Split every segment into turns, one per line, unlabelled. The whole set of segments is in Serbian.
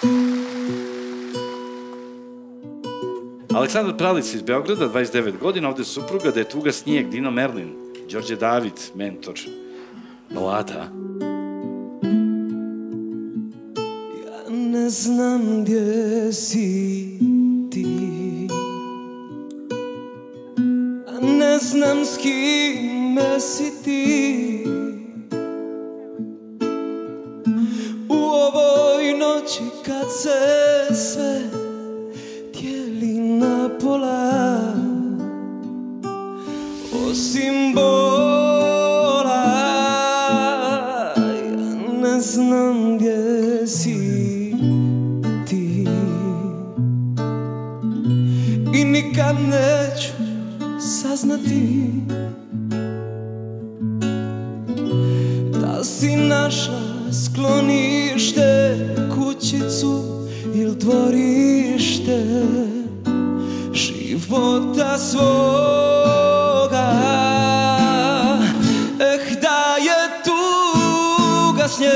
Aleksandar Pralica iz Beograda, 29 godina, ovde supruga, da je tuga snijeg, Dino Merlin, Đorđe David, mentor, balada.
Ja ne znam gdje si ti, a ne znam s kime si ti. U ovoj noći kad se sve dijeli na pola, osim bola, ja ne znam gdje si ti i nikad neću saznati da si našla sklonište, kućicu ili dvorište života svoga. Da je tuga snijeg,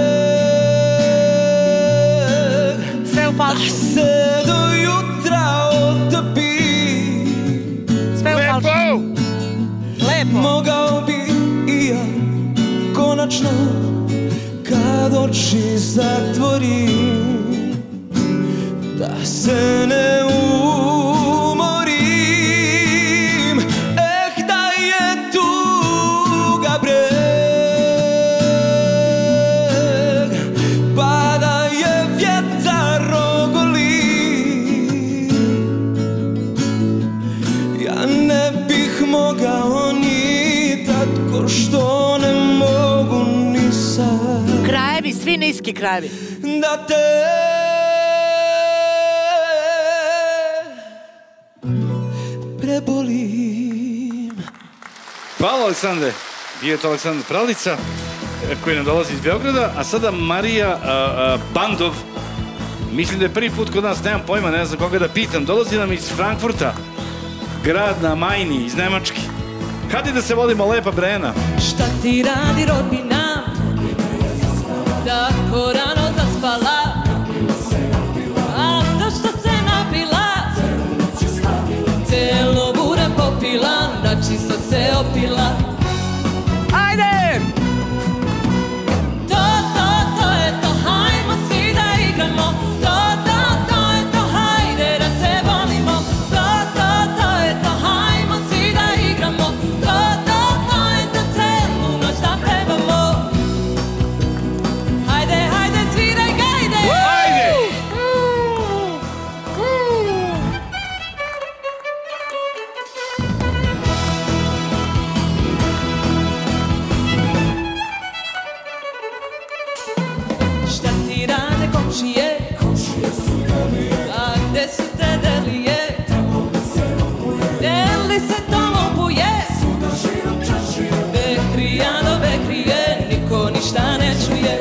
da se do jutra otopi.
Lepo.
Mogao bi i ja konačno kad oči zatvorim da se ne umorim. Da je tuga breg, pa da je vjetar ogoli. Ja ne bih mogao ni tako što ne mogu ni sad.
Krajevi, svi niski krajevi.
Da te prebolim.
Hvala, Aleksandre. Bio je to Aleksandar Pralica, koji nam dolazi iz Beograda, a sada Marija Bandov. Mislim da je prvi put kod nas, nemam pojma, ne znam koga da pitam. Dolazi nam iz Frankfurta, grad na Majni, iz Nemačke. Hajde da se volimo, lepa Brena.
Šta ti radi rodbina, tako rano zaspala, a zašto se napila, celo bure popila, na čisto se opila.
Ajde!
To je to, hajmo svi da igramo. To je to, hajde da se volimo. To je to, hajmo svi da igramo. To je to, celu noć da pevamo. Hajde, hajde, sviraj gajde!
Ajde!
Šta ti rade komšije? A gde su te delije? Deli se to lupuje, bekrija do bekrije, niko ništa ne čuje.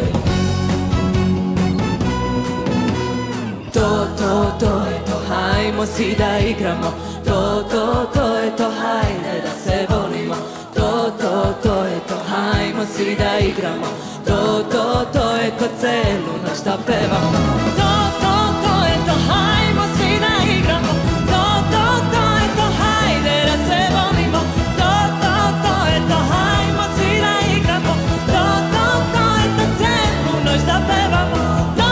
To je to, hajmo svi da igramo. To je to, hajde da se volimo. To je to, hajmo svi da igramo. To je to, celu noć da pevamo. To je to, hajmo svi da igramo. To je to, hajde da se volimo. To je to, hajmo svi da igramo. To je to, celu noć da pevamo.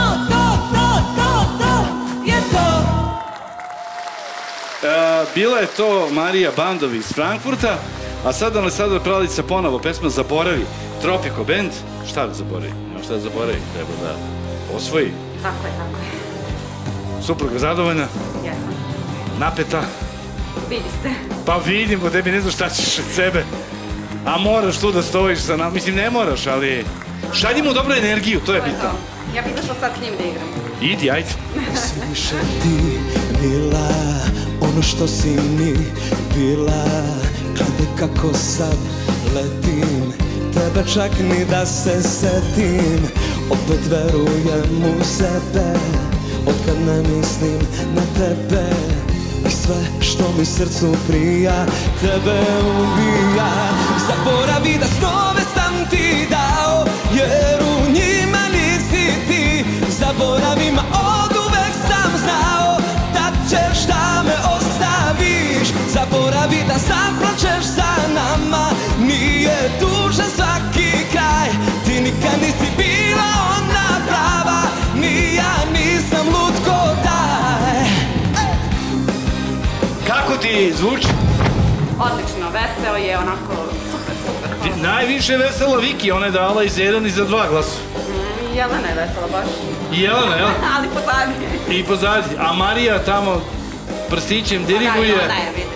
To je to.
Bila je to Marija Bandov iz Frankfurta, a sada Aleksandar Pralica ponovo, pesma Zaboravi, Tropico Band. Šta da zaboravi? Nema šta da zaboravi, treba da osvoji.
Tako je, tako je.
Supruga zadovoljna?
Jesam.
Napeta?
Vidi se.
Pa vidim, po tebi ne znaš šta ćeš od sebe. A moraš tu da stojiš sa nama. Mislim, ne moraš, ali šalji mu dobru energiju, to je bitno.
Ja bih došla sad s njim da igram.
Idi, ajde.
Si više ti bila ono što si mi bila. Gledaj kako sad letim, tebe čak ni da se setim. Opet verujem u sebe, otkad ne mislim na tebe. I sve što mi srcu prija, tebe ubija. Zaboravi da snove sam ti dao, jer u njima nisi ti. Zaboravi ma
i zvuči.
Odlično, veseo je, onako super.
Najviše je vesela Viki, ona je dala i za 1 i za 2 glasa.
Jelena je vesela baš.
I Jelena, jel?
Ali pozadi.
I pozadi. A Marija tamo prstićem diriguje.
Da, je, vidiš.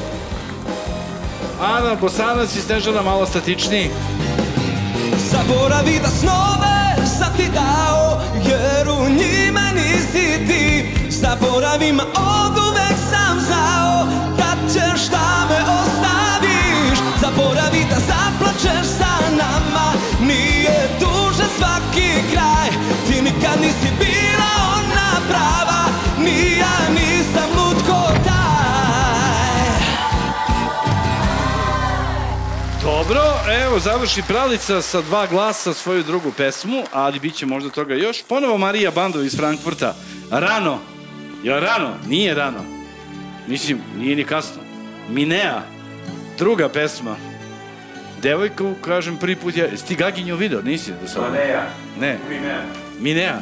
Ana Bosanac i Snežana malo statičniji.
Zaboravi da snove sam ti dao, jer u njima nisi ti. Zaboravi ma oduvek sam znao da ćeš da me ostaviš. Zaboravi da zaplačeš sa nama, nije dužan svaki kraj. Ti nikad nisi bila ona prava, ni ja nisam lud ko taj.
Dobro, evo, završi Pralica sa 2 glasa svoju drugu pesmu, ali bit će možda toga još. Ponovo Marija Bandov iz Frankfurta. Rano. Jel rano? Nije rano. Mislim, nije ni kasno. Minea. Druga pesma. Devojku, kažem, prvi put ja... Jesi ti Gaginju video? Nisi do sada?
Minea.
Ne. Minea.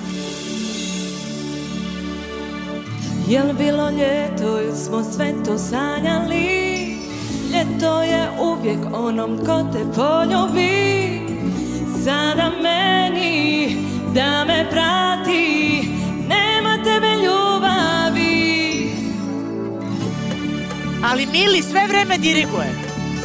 Jel bilo ljeto ili smo sve to sanjali? Ljeto je uvijek onom ko te poljubi. Sada meni da me prati, nema tebe ljubavi.
Ali Mili sve vreme diriguje.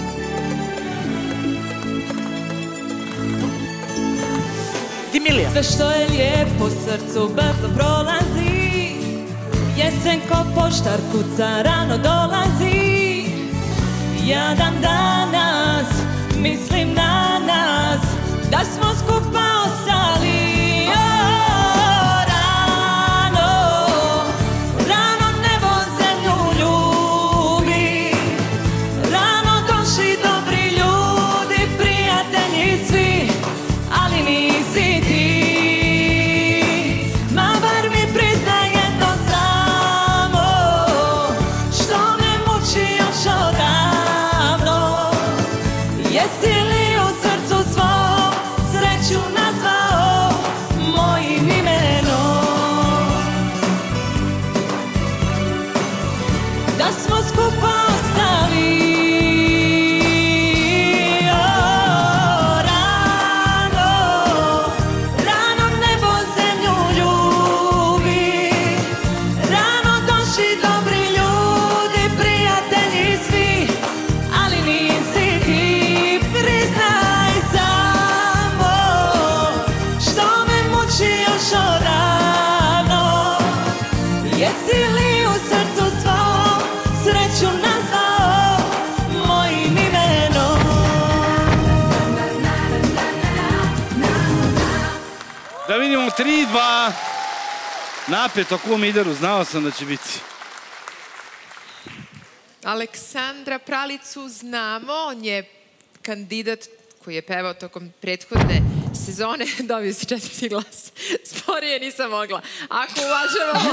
Ti Milija.
Sve što je lijepo srcu brzo prolazi. Jesen ko poštar kuca rano dolazi. Ja dan danas mislim na nas, da smo skupa ostali. Rano nebo zemlju ljubi, rano došli dobri ljudi, prijatelji svi, ali nisi ti. Ma bar mi priznaj jedno samo, što me muči još odavno. Jesi li u srcu svom sreću nazvao mojim imenom? Da smo skupa ostali. Rano nebo zemlju ljubi, rano došli dobri ljudi, prijatelji svi, ali nisi ti. Priznaj samo, što me muči još odavno. Jesi li u srcu svom sreću nazvao mojim imenom?
Da vidimo 3-2. Napet o Kumideru, znao sam da će biti.
Aleksandra Pralicu znamo, on je kandidat koji je pevao tokom prethodne sezone, dobio si 4. glas. Sporije nisam mogla. Ako uvažavamo...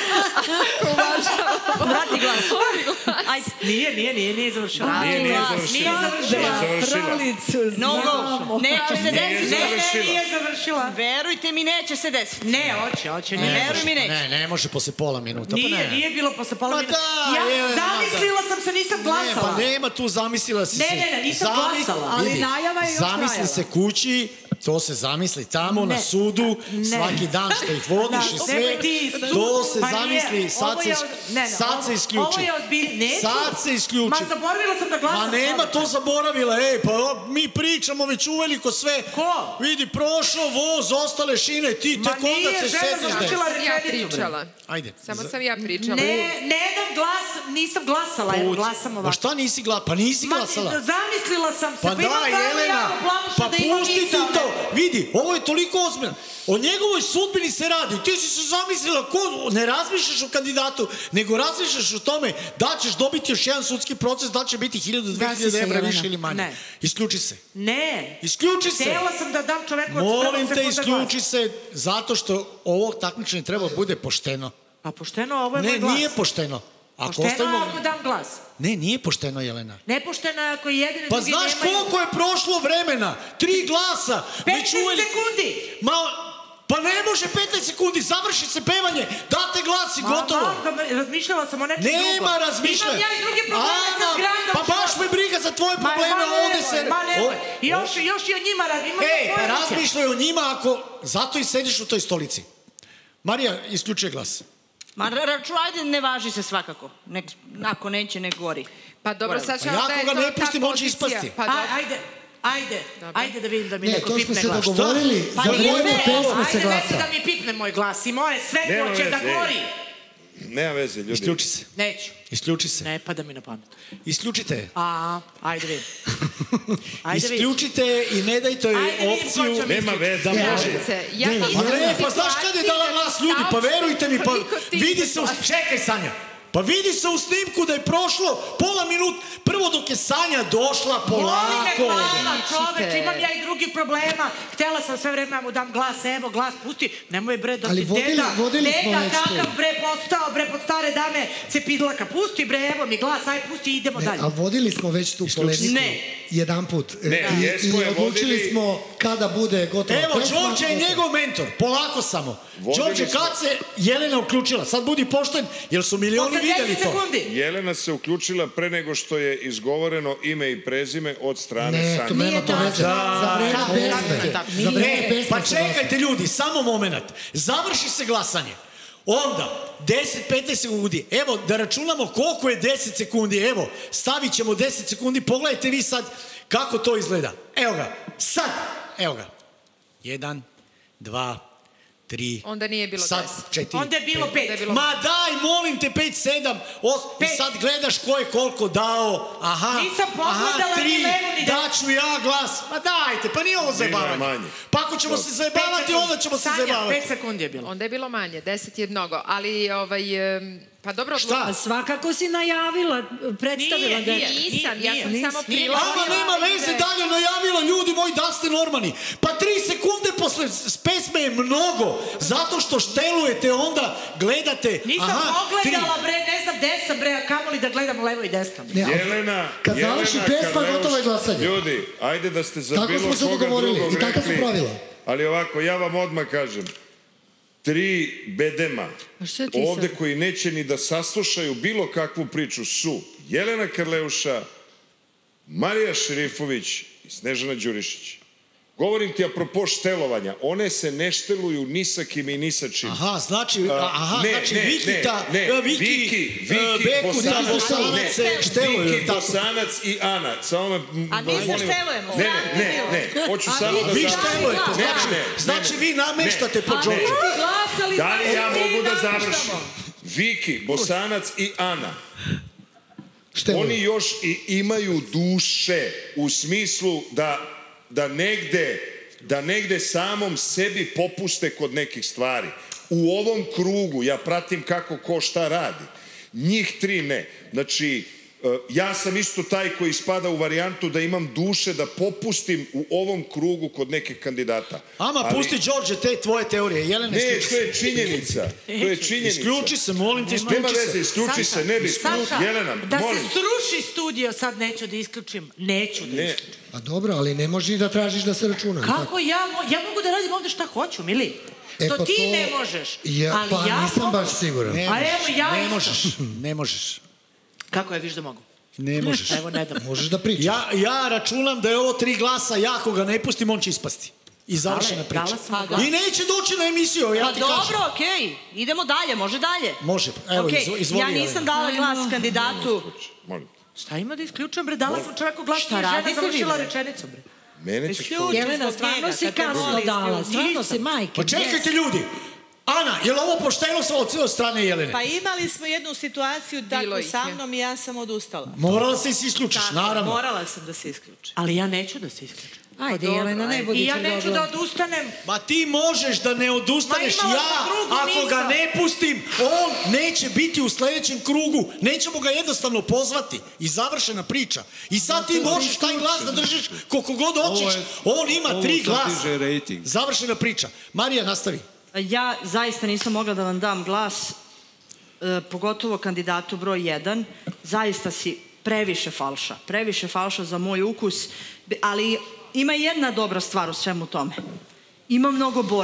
Vrati glas. Ajde, nije završila.
Nije završila.
Pralicu znamo.
Neće se desiti.
Nije završila.
Verujte mi, neće se desiti.
Ne, hoće.
Veruj mi, neće.
Ne može posle pola minuta.
Nije bilo posle pola minuta.
Ja
zamislila sam se, nisam glasala.
Pa nema tu, zamislila si se.
Ne, nisam glasala. Ali najava je još trajala.
Zamisli se kući, to se zamisli tamo na sudu, svaki dan što ih vodiš i sve, to se zamisli, sad se isključi. Sad se isključi.
Ma zaboravila sam da glasam.
Ma nema to zaboravila, pa mi pričamo već uveliko sve.
Ko?
Vidi, prošao voz, ostale šine, ti tek onda se setiš da je.
Samo sam ja pričala.
Ajde.
Samo sam ja pričala.
Ne dam glas, nisam glasala, jer glasam ovako.
Ma šta nisi glasala? Pa nisi glasala.
Zamislila sam se.
Pa da, Jelena, pa pusti ti to. Vidi, ovo je toliko ozbiljno. O njegovoj sudbini se radi. Ti si se zamislila, ne razmišljaš o kandidatu, nego razmišljaš o tome da ćeš dobiti još jedan sudski proces, da će biti 1000-2000 evra više ili manje. Isključi se.
Ne.
Isključi se.
Htjela sam da dam čoveku od 1
Molim te, isključi se, zato što ovo takmičenje treba bude pošteno.
A pošteno, ovo je moj glas.
Ne, nije pošteno.
Pošteno ako dam glas.
Ne, nije pošteno, Jelena.
Nepošteno ako jedini
pa
drugi nemaju...
Pa znaš koliko je prošlo vremena? 3 glasa.
15 sekundi.
Pa ne može 15 sekundi, završi se pevanje, date glas i gotovo.
Razmišljala sam o nečem drugom.
Nema razmišljanja.
Imam ja i drugi probleme sa zgrandom.
Pa baš me briga za tvoje probleme, ovde se...
I još i o njima razmišljam.
Pa razmišljaj o njima ako... Zato i sediš u toj stolici. Marija, isključuje glas.
Ma ajde, ne važi se svakako. Ako neće, nek gori.
Pa dobro, sad ćemo da je
to ta pozicija. Ako ga ne pustim, on će ispasti.
Ajde da vidim da mi neko pipne glas.
Ne, to smo se dogovorili, za vreme pesme se glasa.
Ajde da mi pipne moj glas i moje svetlo će da gori.
Nema veze, ljudi.
Isključi se.
Neću.
Isključi se.
Ne pada mi na pamet.
Isključite je.
Ajde vidim.
Isključite i ne dajte joj opciju.
Nema veze.
Da može. Pa znaš kada je dala glas ljudi, pa verujte mi, pa vidi se, čekaj Sanja. Pa vidi se u snimku da je prošlo pola minut, prvo dok je Sanja došla polako.
Voli me hvala, čoveč, imam ja i drugih problema. Htela sam sve vreme mu dam glas, evo glas, pusti, nemoj bre da ti deda kakav bre postao, bre pod stare dame cepidlaka, pusti bre, evo mi glas, aj pusti, idemo dalje.
A vodili smo već tu polemiku. Jedan put. I odlučili smo kada bude gotova pesma.
Evo, Đorđe je njegov mentor, polako samo. Đorđe, kad se Jelena uključila? Sad budi pošten, jer su milioni videli to.
Jelena se uključila pre nego što je izgovoreno ime i prezime od strane Sanje.
Ne, to nema to veze. Za vreme pesme.
Pa čekajte ljudi, samo moment. Završi se glasanje. Onda, 10-15 sekundi. Evo, da računamo koliko je 10 sekundi. Evo, stavit ćemo 10 sekundi. Pogledajte vi sad kako to izgleda. Evo ga, sad. Evo ga. 1, 2, 3.
Onda nije bilo 10.
Sad 4.
Onda je bilo 5.
Ma daj, molim te, 5, 7, 8. I sad gledaš ko je koliko dao. Aha,
nisam pogledala ni menu ni
daću ja glas. Ma dajte, pa nije ovo zajebavanje. Pa ako ćemo se zajebavati, onda ćemo se zajebavati.
5 sekundi je bilo.
Onda je bilo manje, 10 je mnogo. Ali, pa dobro...
Šta?
Svakako si najavila, predstavila.
Nisam, ja sam samo prilazila.
Ama nema veze dalje najavila, ljudi moji, da ste normalni. Pa 3 sekunde posle pesme je mnogo, zato što štelujete onda, gledate.
Nisam pogledala, bre, ne znam gde sam, bre, a kamoli da gledam levo i desno.
Jelena,
kad završi pesma, gotovo je glasanje.
Ljudi, ajde da ste za
bilo
koga drugog
rekli. I tako su pravila.
Ali ovako, ja vam odmah kažem, 3 bedema ovde koji neće ni da saslušaju bilo kakvu priču su Jelena Karleuša, Marija Šerifović i Snežana Đurišić. Govorim ti apropo štelovanja, one se ne šteluju ni sa kim i ni sa čim.
Aha, znači Vikita, Viki, Bosanac se šteluju.
Viki, Bosanac i Ana.
A mi se štelujemo.
Ne, hoću samo da...
Vi štelujete, znači vi nameštate po Đorđu.
Da li ja mogu da završim? Viki, Bosanac i Ana. Oni još i imaju duše u smislu da negde samom sebi popuste kod nekih stvari. U ovom krugu ja pratim kako ko šta radi. Njih 3 ne. Znači, ja sam isto taj koji spada u varijantu da imam duše da popustim u ovom krugu kod nekih kandidata.
Ama, pusti Đorđe te tvoje teorije. Jelena, isključi se.
Ne, to je činjenica. To je činjenica.
Isključi se, molim te, isključi se.
Nema veze, isključi se, ne bi. Jelena, molim.
Da se sruši studio, sad neću da isključim. Neću da isključim.
A dobro, ali ne možeš da tražiš da se računa.
Kako ja mogu da radim ovde šta hoću, Mili? To ti ne možeš.
Pa nisam baš siguran.
Ne možeš.
Kako je, viš da mogu?
Ne možeš.
Evo, ne da.
Možeš da pričaš.
Ja računam da je ovo 3 glasa, ja ako ga ne pustim, on će ispasti. I završena priča. I neće doći na emisiju, ja ti kažem.
Dobro, okej. Idemo dalje, može dalje.
Može, evo, izvoli.
Ja nisam dala glas kandidatu.
Šta ima da isključujem, bre? Dala sam čovjeku glas i žena završila rečenicu, bre.
Mene će
Jelena, stvarno si kasno dala, stvarno si majke.
Pa čekajte ljudi, Ana, je li ovo pošteno od strane Jelene?
Pa imali smo jednu situaciju tako sa mnom i ja sam odustala.
Morala se isključiš, naravno.
Morala sam da se isključim.
Ali ja neću da se isključim.
Ajde, Jelena, ne budi
tvrdoglava. I ja neću da odustanem.
Ma ti možeš da ne odustaneš. Ja, ako ga ne pustim, on neće biti u sledećem krugu. Nećemo ga jednostavno pozvati. I završena priča. I sad ti možeš taj glas da držiš koliko god hoćeš. On ima 3 glasa. Završena priča. Marija, nastavi.
Ja zaista nisam mogla da vam dam glas, pogotovo kandidatu broj 1. Zaista si previše falša za moj ukus, ali ima jedna dobra stvar u svemu tome. Ima mnogo borbe.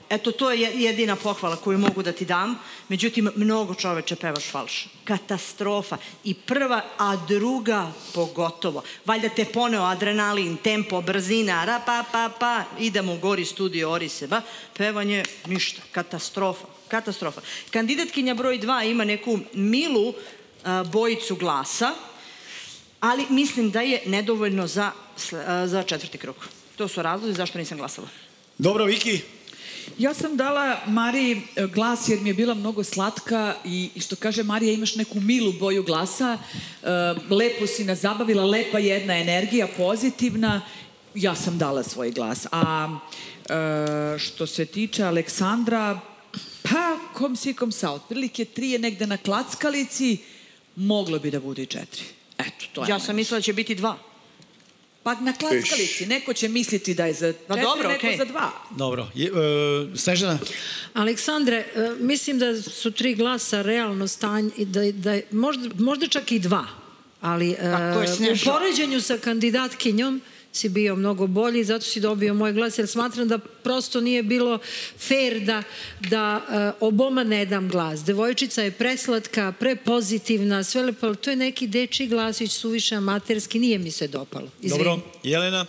Eto, to je jedina pohvala koju mogu da ti dam. Međutim, mnogo čoveče pevaš falš. Katastrofa. I prva, a druga pogotovo. Valjda te poneo adrenalin, tempo, brzina, ra, pa, idemo u gori studio, ori se, ba. Pevanje, ništa. Katastrofa. Katastrofa. Kandidatkinja broj 2 ima neku milu bojicu glasa, ali mislim da je nedovoljno za 4. krug. To su razlozi zašto nisam glasala.
Dobro, Viki?
Ja sam dala Mariji glas jer mi je bila mnogo slatka i što kaže Marija, imaš neku milu boju glasa, lepo si nas zabavila, lepa jedna energija, pozitivna, ja sam dala svoj glas. A što se tiče Aleksandra, pa kom si kom sa, otprilike 3 je negde na klackalici, moglo bi da bude i 4. Eto, to je.
Ja sam mislila da će biti 2.
Pa na klackalici. Neko će misliti da je za 4, neko za 2.
Dobro. Snežana?
Aleksandre, mislim da su 3 glasa realno stanje, možda čak i 2, ali u poređenju sa kandidatkinjom si bio mnogo bolji, zato si dobio moj glas, jer smatram da prosto nije bilo fair da oboma ne dam glas. Devojčica je preslatka, prepozitivna, sve lepo, ali to je neki dečiji glasić, suviše amaterski, nije mi se dopalo.
Dobro, Jelena?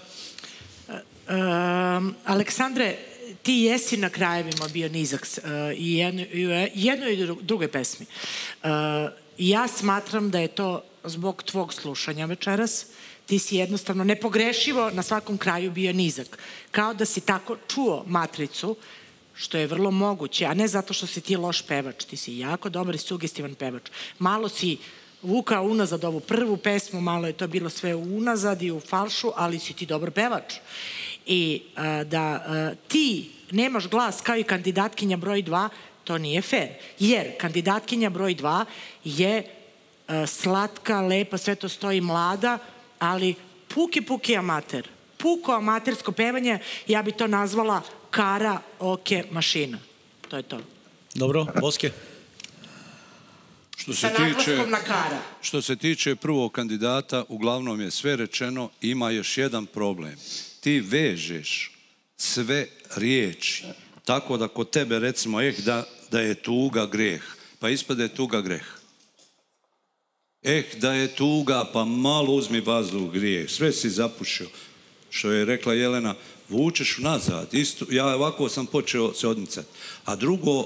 Aleksandre, ti jesi na krajevima bio nizak i jednoj i drugoj pesmi. Ja smatram da je to zbog tvog slušanja večeras. Ti si jednostavno nepogrešivo na svakom kraju bio nizak. Kao da si tako čuo matricu, što je vrlo moguće, a ne zato što si ti loš pevač. Ti si jako dobar i sugestivan pevač. Malo si vukao unazad ovu prvu pesmu, malo je to bilo sve unazad i u falšu, ali si ti dobar pevač. I da ti nemaš glas kao i kandidatkinja broj 2, to nije fair. Jer kandidatkinja broj 2 je slatka, lepa, sve to stoji, mlada, ali puki amater. Puko amatersko pevanje, ja bi to nazvala karaoke mašina. To je to.
Dobro, Boske?
Sa naglaskom na kara.
Što se tiče prvog kandidata, uglavnom je sve rečeno, ima još jedan problem. Ti vežeš sve riječi, tako da kod tebe recimo da je tuga greh, pa ispade tuga greh. Da je tuga, pa malo uzmi vazduh, grijeh. Sve si zapušio. Što je rekla Jelena, vučeš nazad. Ja ovako sam počeo se odmicati. A drugo,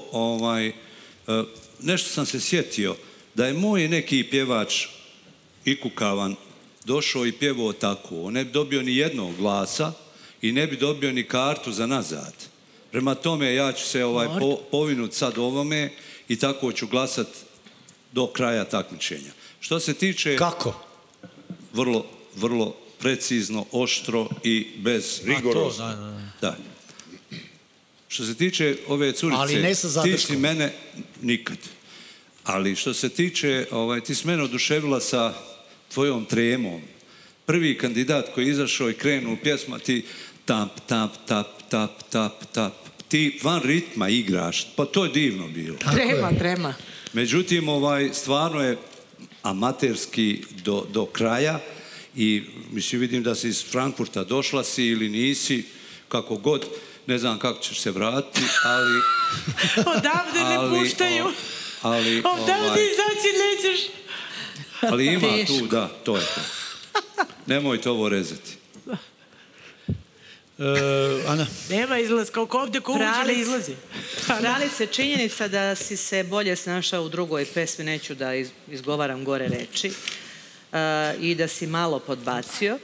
nešto sam se sjetio, da je moj neki pjevač ikukavan došao i pjevao tako. On ne bi dobio ni jednog glasa i ne bi dobio ni kartu za nazad. Prema tome, ja ću se povinuti sad ovome i tako ću glasat do kraja takmičenja. Što se tiče...
Kako?
Vrlo precizno, oštro i bez...
Rigorozno.
Da. Što se tiče ove curice, ti si mene nikad. Ali što se tiče, ti si mene oduševila sa tvojom tremom. Prvi kandidat koji je izašao i krenuo pjesma, ti tap, tap, tap, tap, tap, tap. Ti van ritma igraš, pa to je divno bilo.
Trema.
Međutim, stvarno je amaterski do kraja i mislim, vidim da si iz Frankfurta, došla si ili nisi, kako god, ne znam kako ćeš se vratiti, ali...
Odavde ne puštaju. Odavde izaći nećeš.
Ali ima tu, da, to je to. Nemojte ovo rezati.
Ana?
Nema izlaz, kako ovdje ko uđe izlazi.
Pralice, činjenica da si se bolje snašao u drugoj pesmi, neću da izgovaram gore reči, i da si malo podbacio,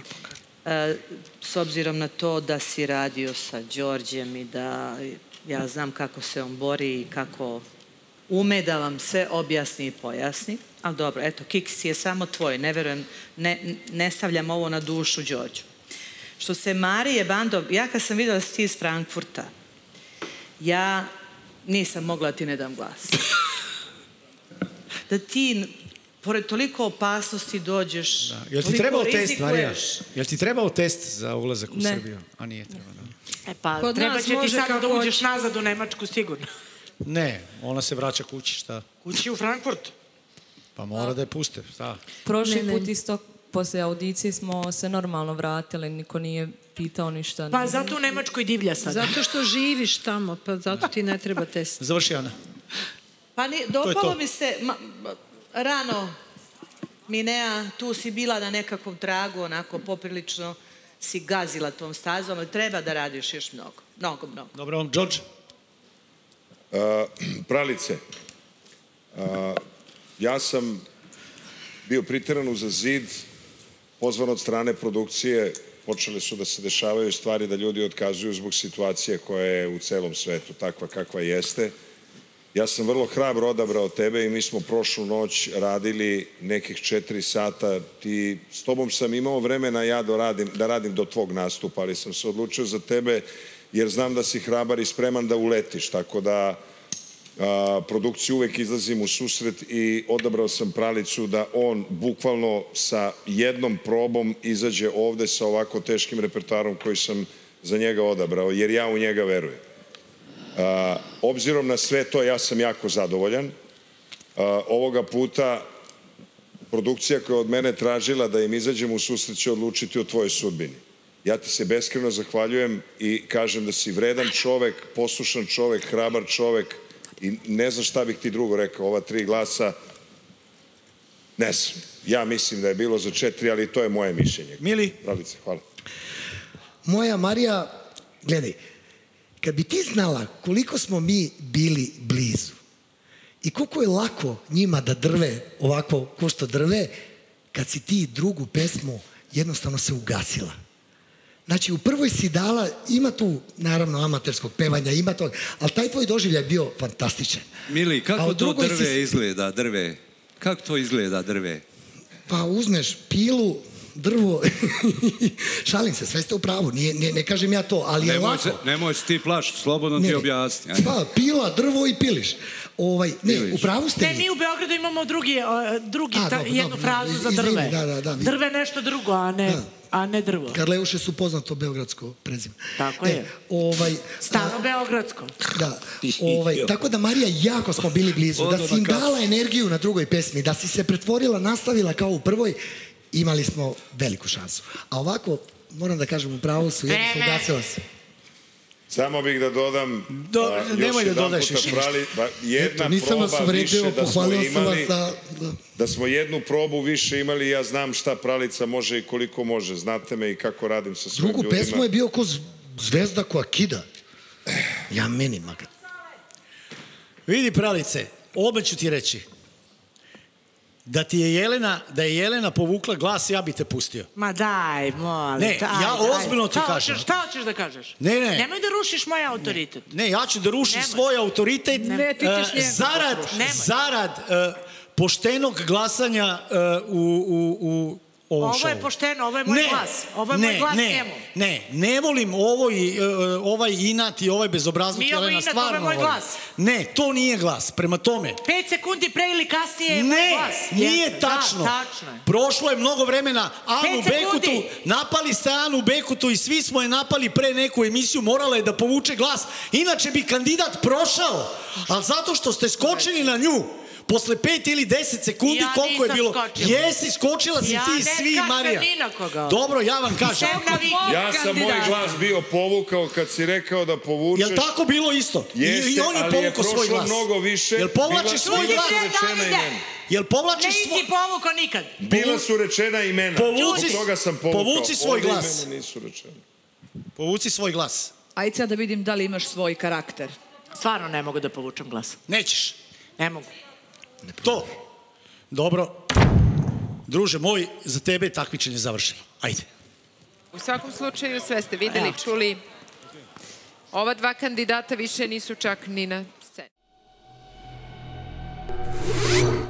s obzirom na to da si radio sa Đorđem i da ja znam kako se on bori i kako ume da vam sve objasni i pojasni, ali dobro, eto, kiks je samo tvoj, ne verujem, ne stavljam ovo na dušu Đorđu. Što se Marije Bandov, ja kad sam vidjela da si ti iz Frankfurta, ja nisam mogla da ti ne dam glas. Da ti, pored toliko opasnosti dođeš,
jel ti trebao test, Marija? Jel ti trebao test za ulazak u Srbiju? A nije trebao.
Pa treba će ti sad da uđeš nazad u Nemačku, sigurno.
Ne, ona se vraća kući, šta?
Kući u Frankfurt.
Pa mora da je puste, šta?
Prošli put isto
poslije audicije smo se normalno vratili, niko nije pitao ništa.
Pa zato u Nemačkoj divlja sad.
Zato što živiš tamo, pa zato ti ne treba test.
Završi, Ana.
Pa dopalo mi se, rano Minea, tu si bila na nekakvom tragu, onako poprilično si gazila tom stazom, ali treba da radiš još mnogo. Mnogo.
Dobro, George?
Pralice, ja sam bio priteran uza zid, pozvan od strane produkcije, počele su da se dešavaju stvari da ljudi otkazuju zbog situacije koja je u celom svetu takva kakva jeste. Ja sam vrlo hrabro odabrao tebe i mi smo prošlu noć radili nekih 4 sata. S tobom sam imao vremena ja da radim do tvog nastupa, ali sam se odlučio za tebe jer znam da si hrabar i spreman da uletiš, tako da produkciju uvek izlazim u susret i odabrao sam Pralicu da on bukvalno sa jednom probom izađe ovde sa ovako teškim repertoarom koji sam za njega odabrao, jer ja u njega verujem. Obzirom na sve to, ja sam jako zadovoljan. Ovoga puta produkcija koja je od mene tražila da im izađem u susret će odlučiti o tvojoj sudbini. Ja ti se beskreno zahvaljujem i kažem da si vredan čovek, poslušan čovek, hrabar čovek i ne znam šta bih ti drugo rekao. Ova 3 glasa, ne znam. Ja mislim da je bilo za 4, ali to je moje mišljenje.
Mili?
Pralice, hvala.
Moja Marija, gledaj, kad bi ti znala koliko smo mi bili blizu i koliko je lako njima da drve ovako ko što drve, kad si ti drugu pesmu jednostavno se ugasila. Znači, u prvoj si dala, ima tu, naravno, amaterskog pevanja, ima to, ali taj tvoj doživljaj je bio fantastičan.
Mili, kako to drve izgleda, drve? Kako to izgleda, drve?
Pa uzmeš pilu, drvo, šalim se, sve ste u pravu, ne kažem ja to, ali je lako.
Nemoj se ti plašiti, slobodno ti objasni.
Pa, pila, drvo i piliš. Ne, u pravu ste.
Ne, mi u Beogradu imamo jednu frazu za drve. Drve nešto drugo, a ne drvo.
Karleuše su poznato beogradsko prezime.
Tako je. Staro beogradsko.
Da. Tako da, Marija, jako smo bili blizu. Da si im dala energiju na drugoj pesmi, da si se pretvorila, nastavila kao u prvoj, imali smo veliku šansu. A ovako, moram da kažem, u pravu su, jedno su ugasila se.
Samo bih da dodam
nemoj da dodaješ još ništa.
Jedna proba više da smo imali, da smo jednu probu više imali, ja znam šta Pralica može i koliko može. Znate me i kako radim sa svojim ljudima.
Drugu pesmu je bio ko zvezda koja kida. Ja meni makar.
Vidi, Pralice, odmah ću ti reći. Da je Jelena povukla glas, ja bi te pustio.
Ma daj, molim.
Ne, ja ozbiljno ti kažem.
Šta hoćeš da kažeš?
Ne.
Nemoj da rušiš moj autoritet.
Ne, ja ću da rušim svoj autoritet zarad poštenog glasanja u ovom šovu.
Ovo je pošteno, ovo je moj glas. Ovo je moj glas njemu.
Ne volim ovaj inat i ovaj bezobrazluk.
Nije ovo inat, ovo je moj glas.
Ne, to nije glas. Prema tome...
5 sekundi pre ili kasnije je moj glas.
Nije tačno. Prošlo je mnogo vremena. Anu Bekutu, napali ste Anu Bekutu i svi smo je napali pre neku emisiju. Morala je da povuče glas. Inače bi kandidat prošao. Ali zato što ste skočili na nju, posle 5 ili 10 sekundi koliko je bilo... Jesi, skočila si ti svi, Marija. Dobro, ja vam kažem.
Ja sam moj glas bio povukao kad si rekao da povučeš.
Jel' tako bilo isto?
Jeste, ali je prošlo mnogo više.
Jel' povlačiš svoj glas? Jel' povlačiš svoj...
Nisi povukao nikad.
Bila su rečena imena. Zbog toga sam povukao.
Povuci svoj glas.
Ovdje imena nisu rečene.
Povuci svoj glas.
Ajde sad da vidim da li imaš svoj karakter.
Stvarno ne mogu da povučem glas.
Nećeš?
Ne mogu.
To. Dobro. Druže moj, za tebe je takmičenje završeno. Ajde.
U svakom slučaju sve ste videli, čuli. Ova 2 kandidata više nisu čak ni na sceni.